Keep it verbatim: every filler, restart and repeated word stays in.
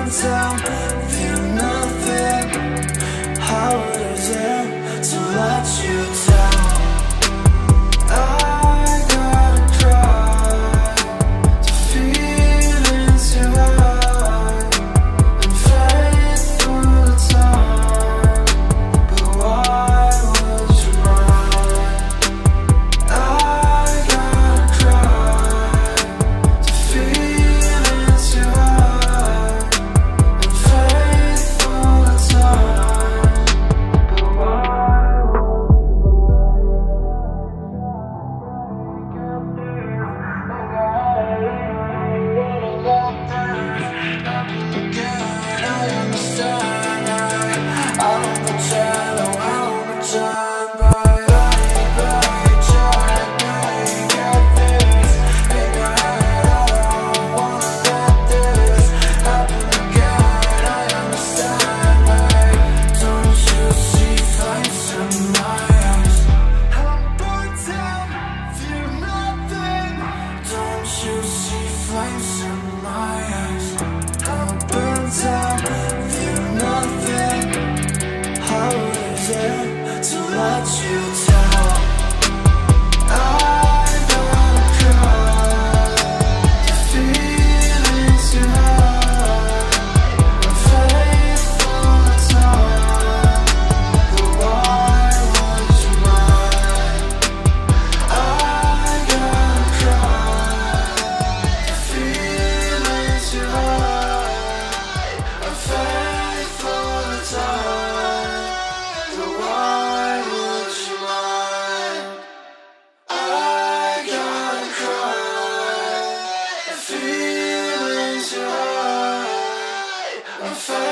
burn down, feel nothing. How would I dare to let you down? I gotta cry, the feelings you hide. Unfaithful to time, but why would you mind? I gotta cry, the feelings you hide. Unfaithful to time, but why would flames in my eyes? I'm burned down, feel nothing. How would I dare to let you down? I gotta cry, the feelings you hide. Unfaithful to time, but why would you mind? I gotta cry, feelings you hide. Unfaithful to time, but why would you mind? I gotta cry, feelings you hide. Unfaithful